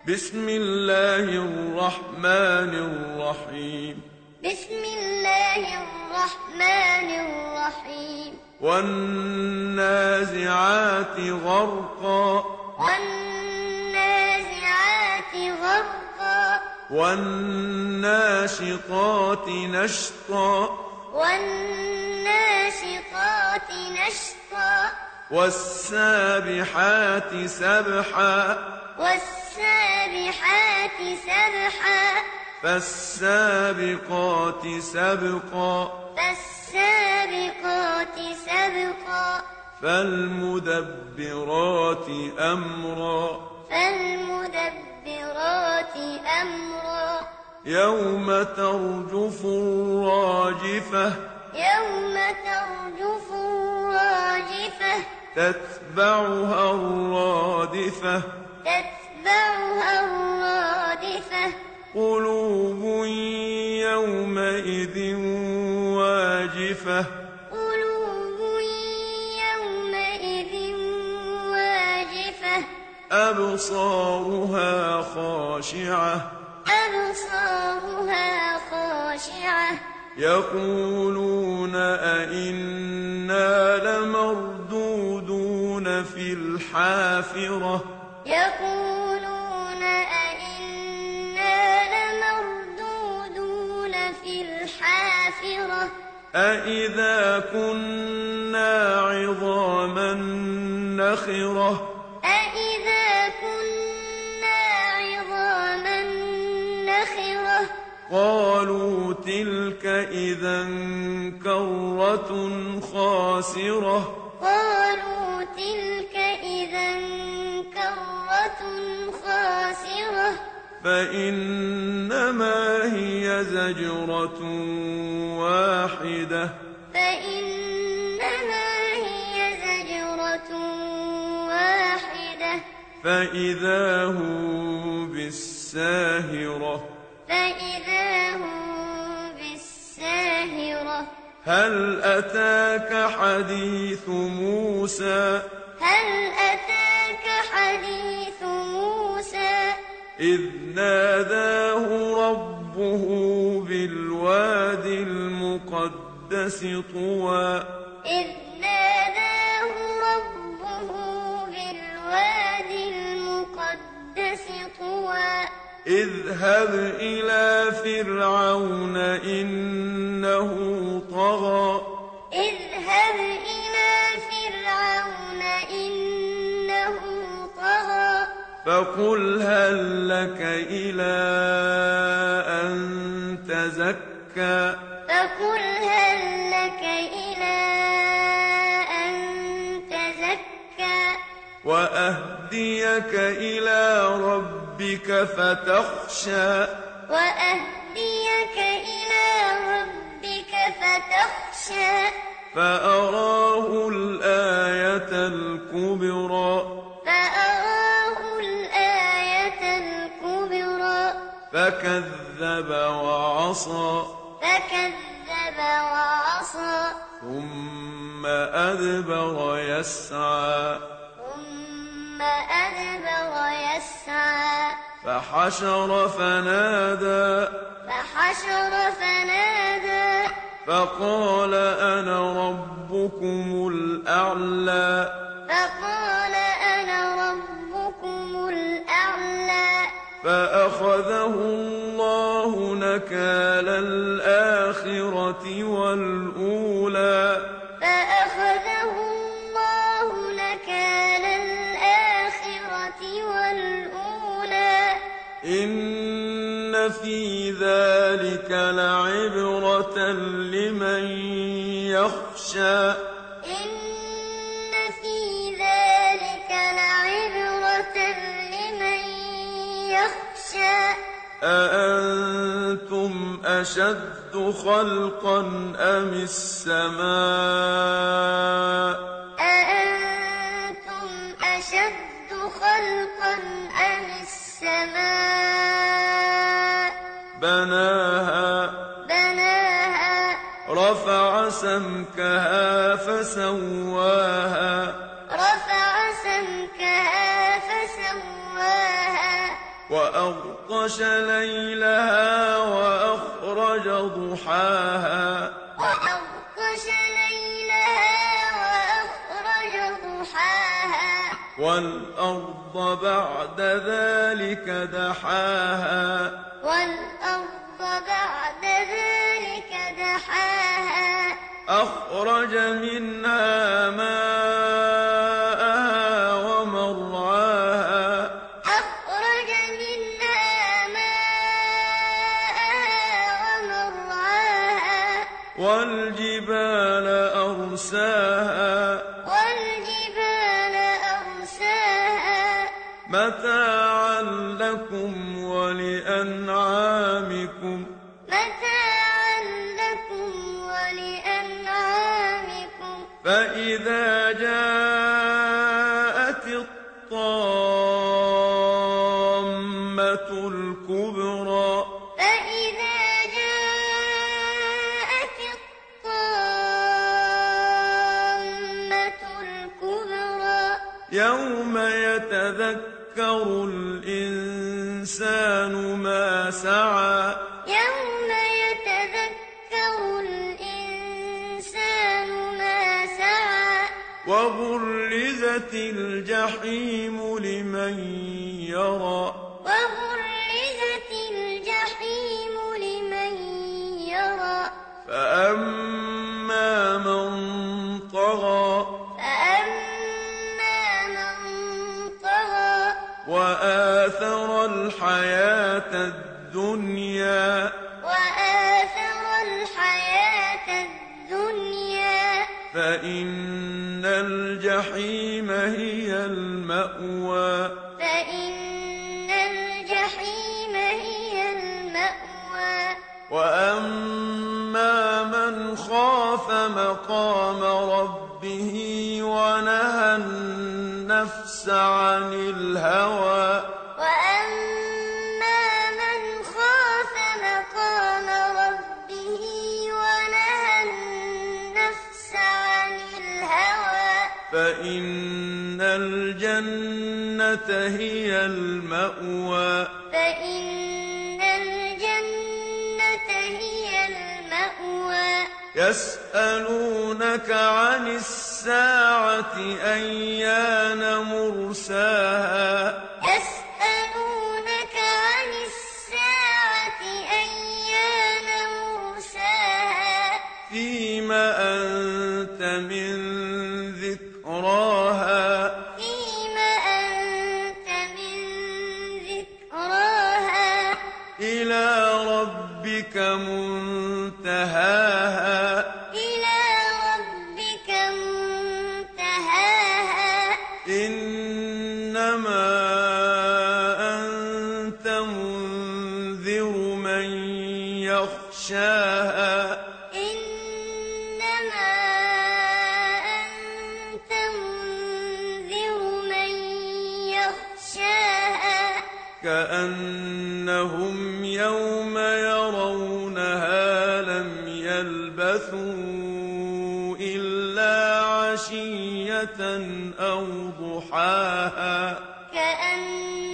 بسم الله الرحمن الرحيم. بسم الله الرحمن الرحيم. والنازعات غرقا. والنازعات غرقا. والناشطات نشطا. والناشطات نشطا. والسابحات سبحا. والسابحات سبحا. فالسابقات سبقا. فالسابقات سبقا. فالمدبرات أمرا. فالمدبرات أمرا. يوم ترجف الراجفة. يوم ترجف الراجفة. تتبعها الرادفة. تتبعها الرادفة. قلوب يومئذ واجفة. قلوب يومئذ واجفة. أبصارها خاشعة. أبصارها خاشعة. يقولون أئنا لمردودون في الحافرة. يقولون أئنا لمردودون في الحافرة. أئذا كنا عظاما نخرة. أئذا كنا عظاما نخرة. قالوا تلك إذا كرة خاسرة. قالوا تلك إذا كرة خاسرة. فإنما هي زجرة واحدة. فإنما هي زجرة واحدة. فإذا هم بالساهرة. فإذا هم بالساهرة. هل أتاك حديث موسى. هل أتاك حديث موسى. إذ ناداه ربه بالواد المقدس طوى. إذ ناداه ربه بالواد المقدس طوى. اذهب إلى فرعون إنه طغى. اذهب إلى فرعون إنه طغى. فقل هل لك إلى أن تزكى. فقل هل لك إلى أن تزكى. وأهديك إلى ربك فتخشى. وأهديك إلى ربك فتخشى. فأراه الآية الكبرى. فأراه الآية الكبرى. فكذب وعصى. فكذب وعصى. ثم أدبر يسعى. ثم أدبر يسعى. فحشر فنادى. فحشر فنادى. فقال أنا ربكم الأعلى. فقال أنا ربكم الأعلى. فأخذه الله نكال الآخرة والأولى. فأخذه الله نكال الآخرة والأولى. إن في ذلك لعبرة لمن يخشى. إن في ذلك لعبرة لمن يخشى. أأنتم أشد خلقا أم السماء. أأنتم أشد خلقا أم السماء. بناها. بناها. رفع سمكها فسواها. رفع سمكها فسواها. وأغطش ليلها وأخرج ضحاها وأغطش ليلها وأخرج ضحاها والأرض بعد ذلك دحاها والأرض بعد ذلك دحاها أخرج منها ماءها ومرعاها أخرج منها ماءها ومرعاها والجبال أرساها والجبال أرساها متاعا لكم ولأنعامكم متاعا لكم ولأنعامكم فإذا جاءت الطامة الكبرى فإذا جاءت الطامة الكبرى يوم يتذكر الإنسان ما سعى يوم يتذكر الإنسان ما سعى وبرزت الجحيم لمن يرى وبرزت الجحيم لمن يرى فأما من طغى فأما من طغى وآثر الحياة الدنيا وآثر الحياة الدنيا فإن الجحيم هي المأوى فإن الجحيم هي المأوى وأما من خاف مقام ربه ونهى النفس عن الهوى وأما من خاف مقام ربه ونهى النفس عن الهوى فإن الجنة هي المأوى فإن الجنة هي المأوى يسألونك عن الساعة أيان مرساها يسألونك عن الساعة أيان مرساها فيما أنت من ذكراها فيما أنت من ذكراها إلى ربك منتهاها إلى ربك منتهاها إنما أنت منذر من يخشاها إنما أنت منذر من يخشاها كأنهم يوم يرونها لم يلبثوا إلا عشية أو ضحاها كأن